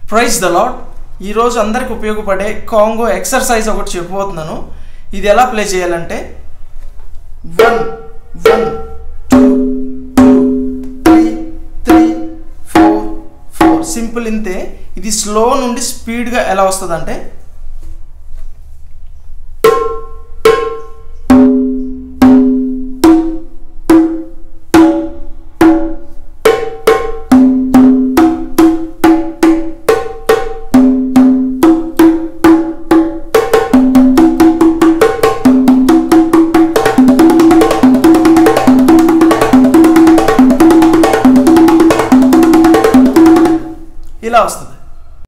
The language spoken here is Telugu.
Praise the lord. ఈరోజు అందరికి ఉపయోగపడే కాంగో ఎక్సర్సైజ్ ఒకటి చెప్పబోతున్నాను. ఇది ఎలా ప్లే చేయాలంటే 1 1 2 2 3 3 4 4 సింపుల్ ఇంతే. ఇది స్లో నుండి స్పీడ్గా ఎలా వస్తుందంటే